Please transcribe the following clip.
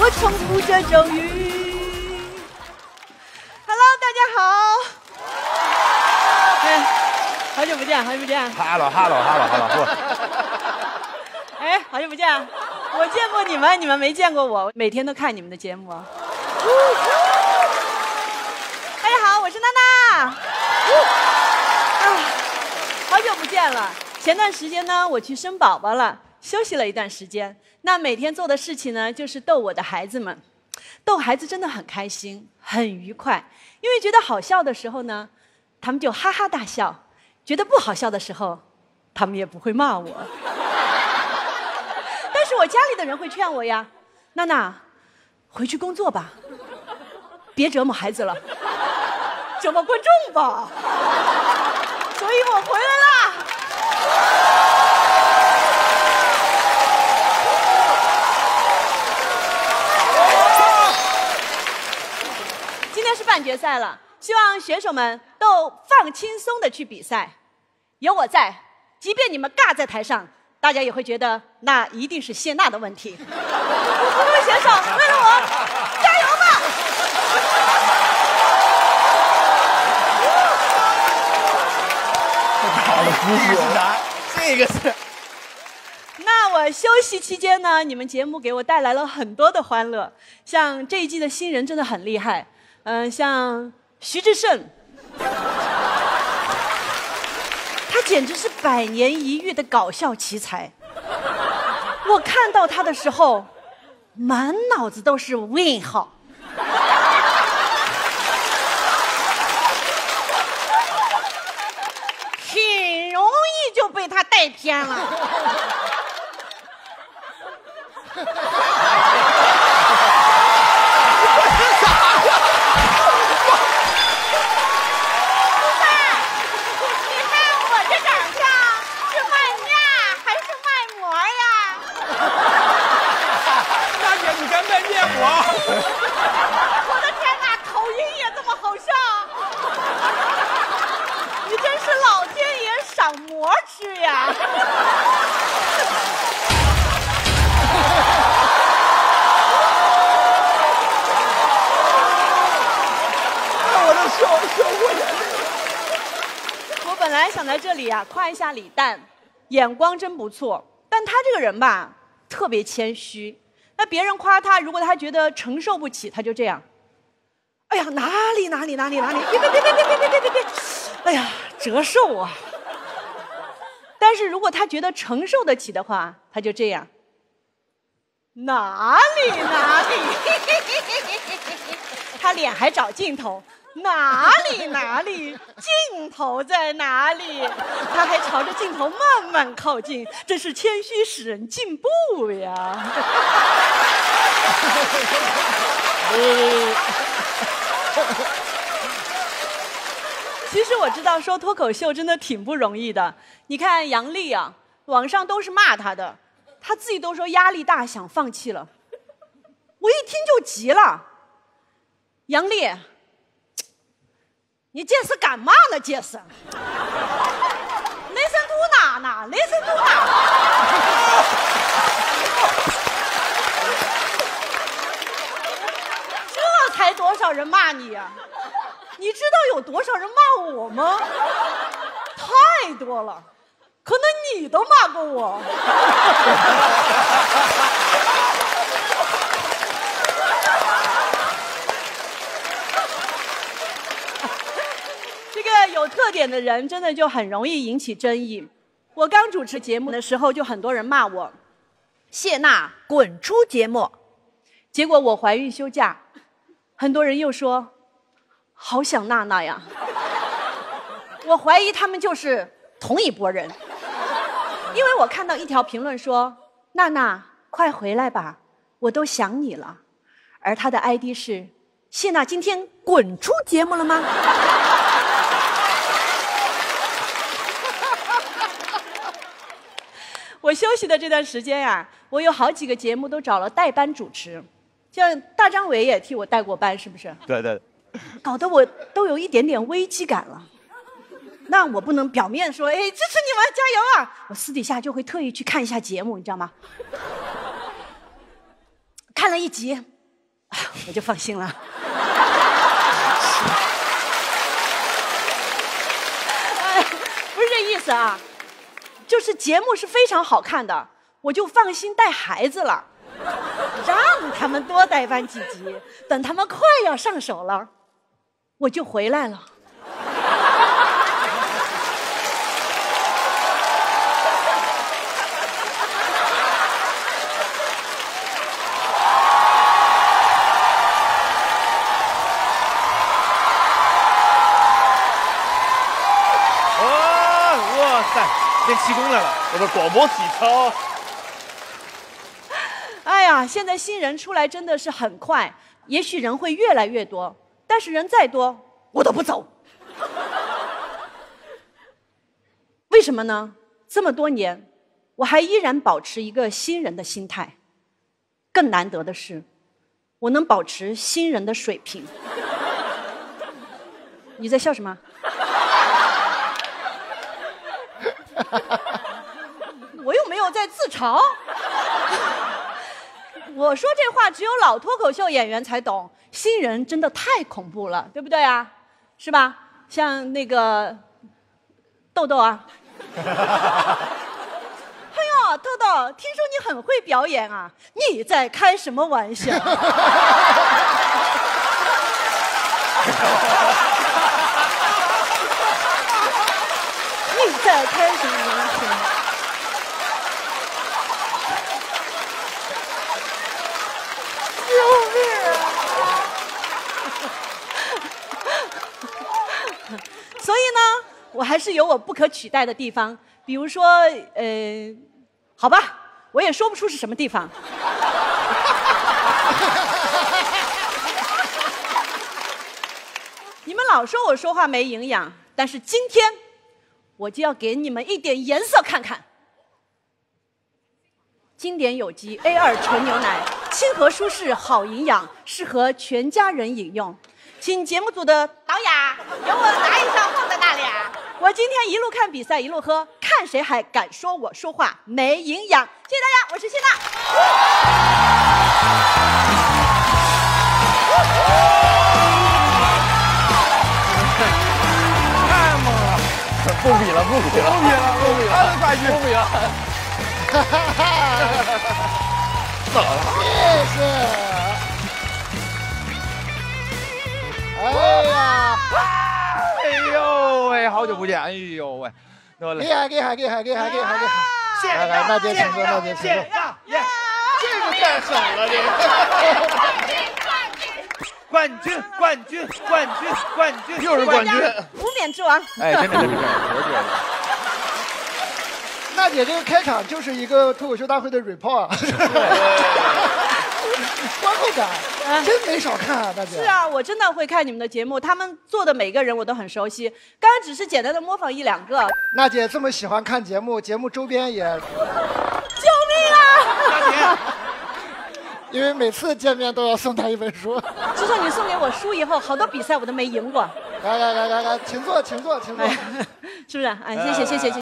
我重复这咒语。Hello， 大家好。哎，好久不见，好久不见。 Hello。 哎，好久不见。我见过你们，你们没见过我。每天都看你们的节目。大家好，我是娜娜。好久不见了。前段时间呢，我去生宝宝了，休息了一段时间。那每天做的事情呢，就是逗我的孩子们。逗孩子真的很开心，很愉快。因为觉得好笑的时候呢，他们就哈哈大笑；觉得不好笑的时候，他们也不会骂我。但是我家里的人会劝我呀，娜娜，回去工作吧，别折磨孩子了，折磨观众吧。所以我回来啦。今天是半决赛了，希望选手们都放轻松的去比赛。有我在，即便你们尬在台上，大家也会觉得那一定是谢娜的问题。各位选手，为了我，加油吧！ 好的姿势，这个是。 那我休息期间呢，你们节目给我带来了很多的欢乐，像这一季的新人真的很厉害，像徐志胜，他简直是百年一遇的搞笑奇才。我看到他的时候，满脑子都是问号。很容易就被他带偏了。 我的天哪，口音也这么好笑！你真是老天爷赏馍吃呀！ 我都笑过眼泪。 我本来想在这里啊夸一下李诞，眼光真不错，但他这个人吧特别谦虚。那别人夸他，如果他觉得承受不起，他就这样。哎呀，哪里，别，哎呀，折寿啊！但是如果他觉得承受得起的话，他就这样。哪里，他脸还找镜头。哪里，镜头在哪里？他还朝着镜头慢慢靠近，真是谦虚使人进步呀！其实我知道说脱口秀真的挺不容易的。你看杨笠啊，网上都是骂他的，他自己都说压力大想放弃了。我一听就急了，杨笠。你这是干嘛呢？这是？Listen to 哪呢 ？Listen to 哪？这才多少人骂你呀？你知道有多少人骂我吗？太多了，可能你都骂过我。这个有特点的人真的就很容易引起争议。我刚主持节目的时候，就很多人骂我，谢娜滚出节目。结果我怀孕休假，很多人又说，好想娜娜呀。我怀疑他们就是同一拨人，因为我看到一条评论说，娜娜快回来吧，我都想你了。而他的 ID 是，谢娜今天滚出节目了吗？我休息的这段时间呀，我有好几个节目都找了代班主持，像大张伟也替我带过班，是不是？ 对， 搞得我都有一点点危机感了。那我不能表面说，哎，支持你们，加油啊！我私底下就会特意去看一下节目，你知道吗？看了一集， 我就放心了。不是这意思啊，就是节目是非常好看的，我就放心带孩子了，让他们多待办几集，等他们快要上手了，我就回来了。 练气功来了，我的广播体操。 哎呀，现在新人出来真的是很快，也许人会越来越多，但是人再多，我都不走。为什么呢？这么多年，我还依然保持一个新人的心态。更难得的是，我能保持新人的水平。你在笑什么？我又没有在自嘲。我说这话只有老脱口秀演员才懂，新人真的太恐怖了，对不对啊？是吧？像那个豆豆啊。哎呦，豆豆，听说你很会表演啊？你在开什么玩笑？你在开什么玩笑？救命啊！所以呢，我还是有我不可取代的地方，比如说，好吧，我也说不出是什么地方。你们老说我说话没营养，但是今天我就要给你们一点颜色看看。经典有机 A2 纯牛奶，亲和舒适，好营养，适合全家人饮用。请节目组的导演，有我拿一箱放在那里啊？ 我今天一路看比赛一路喝，看谁还敢说我说话没营养。谢谢大家，我是谢娜。 太猛了！ 不比了，不比了， 不比了，不比了，他的冠军， 不比了。 走了， 谢谢。哎呀， 哎呦喂，好久不见，哎呦喂， 厉害厉害厉害厉害厉害厉害！来来，娜姐请坐，娜姐请坐。 这个太狠了，这个。冠军，冠军，冠军，冠军，又是冠军， 无冕之王。 哎，真的，我觉得。 娜姐这个开场就是一个脱口秀大会的 report， 观后感真没少看啊，大姐。 是啊，我真的会看你们的节目，他们做的每个人我都很熟悉。刚刚只是简单的模仿一两个。 娜姐这么喜欢看节目，节目周边也…… 救命啊！ 因为每次见面都要送她一本书。 自从你送给我书以后，好多比赛我都没赢过。 来，请坐，请坐，请坐。 是不是？哎，谢谢。